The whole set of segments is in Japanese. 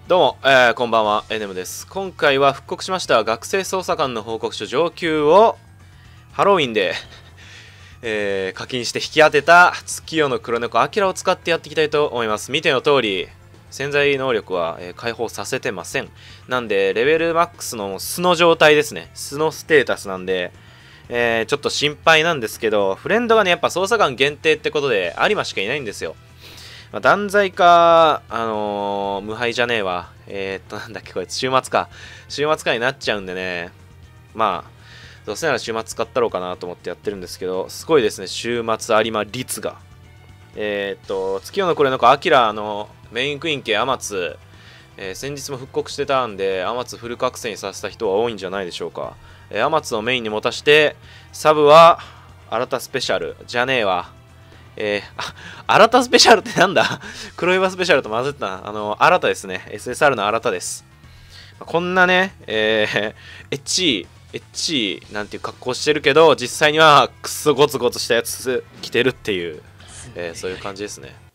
どうも、こんばんは、エネムです。今回は復刻しました学生捜査官の報告書上級をハロウィンで、課金して引き当てた月夜の黒猫アキラを使ってやっていきたいと思います。見ての通り、潜在能力は、解放させてません。なんで、レベルマックスの素の状態ですね。素のステータスなんで、ちょっと心配なんですけど、フレンドがね、やっぱ捜査官限定ってことで、有馬しかいないんですよ。断罪か、無敗じゃねえわ。なんだっけ、こいつ、週末か。週末かになっちゃうんでね。まあ、どうせなら週末使ったろうかなと思ってやってるんですけど、すごいですね、週末有馬率が。月夜のこれなんか、アキラのメインクイーン系、アマツ、先日も復刻してたんで、アマツフル覚醒にさせた人は多いんじゃないでしょうか。アマツをメインに持たして、サブは、新たスペシャル、じゃねえわ。新たスペシャルってなんだ黒岩スペシャルと混ぜたな。新たですね。SSR の新たです。こんなね、エッチなんていう格好してるけど、実際にはクソゴツゴツしたやつ着てるっていう、そういう感じですね。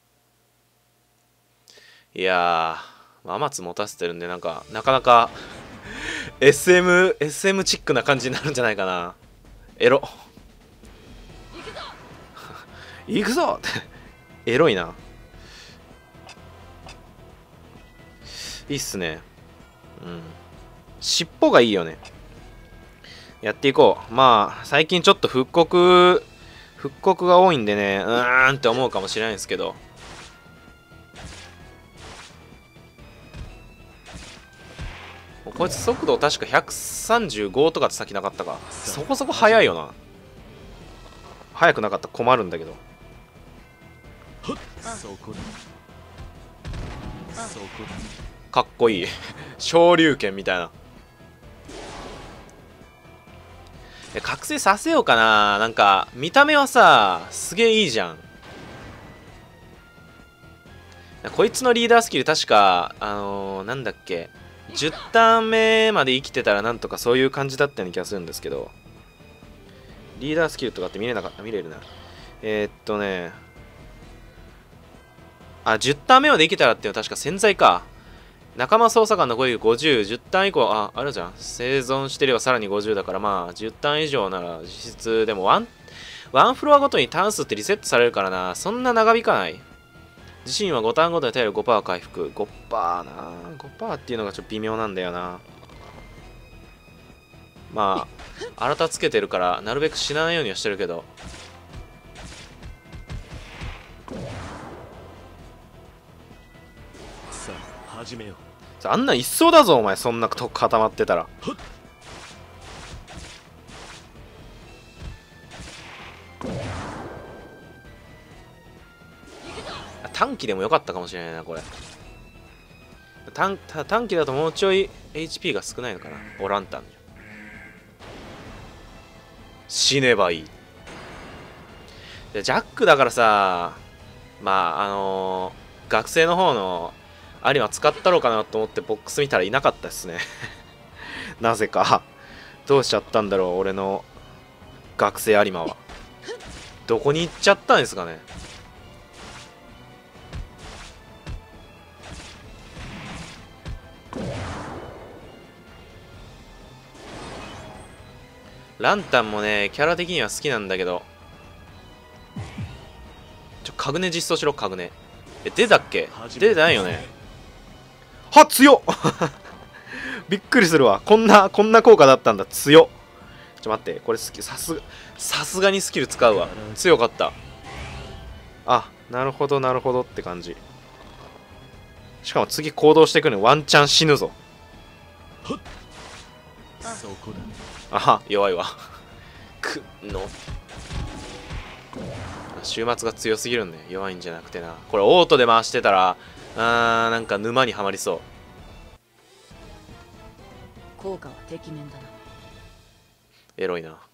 いやー、アマツ持たせてるんで、なかなかSM チックな感じになるんじゃないかな。エロ。行くぞってエロいな。いいっすね。うん。尻尾がいいよね。やっていこう。まあ、最近ちょっと復刻が多いんでね、って思うかもしれないんですけど。こいつ速度確か135とかって先なかったか。そこそこ速いよな。速くなかったら困るんだけど。かっこいい昇竜拳みたいな。覚醒させようかな。なんか見た目はさすげえいいじゃん。こいつのリーダースキル確かなんだっけ、10ターン目まで生きてたらなんとかそういう感じだったような気がするんですけど、リーダースキルとかって見れなかった。見れるな。10ターン目まで生きたらっていうのは確か潜在か。仲間捜査官の攻撃50、10ターン以降、あるじゃん。生存してればさらに50だから、まあ、10ターン以上なら実質、でもワンフロアごとにターン数ってリセットされるからな。そんな長引かない。自身は5ターンごとに耐える 5% 回復。5% な。5% っていうのがちょっと微妙なんだよな。まあ、新たつけてるから、なるべく死なないようにはしてるけど。 さあ始めよう。 あんなん一層だぞお前、そんなとこ固まってたら。短期でもよかったかもしれないなこれ。短期だともうちょい HP が少ないのかな。オランタン死ねばいい。ジャックだからさ、まあ学生の方の有馬使ったろうかなと思ってボックス見たらいなかったですねなぜかどうしちゃったんだろう俺の学生有馬は。どこに行っちゃったんですかね。ランタンもねキャラ的には好きなんだけど、カグネ実装しろ。カグネ出たっけ。出てないよね。は強っびっくりするわ。こんな効果だったんだ。強っ。待って、これさすがにスキル使うわ。強かった。あ、なるほどって感じ。しかも次行動してくるのワンチャン死ぬぞ。あは、弱いわ週末が強すぎるんで弱いんじゃなくてな。これオートで回してたらなんか沼にはまりそう。 効果はてきめんだな。 エロいな。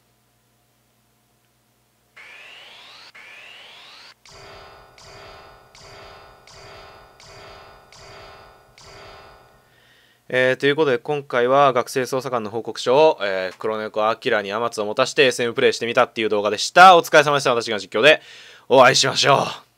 ということで今回は学生捜査官の報告書を、黒猫アキラにアマツを持たして SM プレイしてみたっていう動画でした。お疲れ様でした。私が実況でお会いしましょう。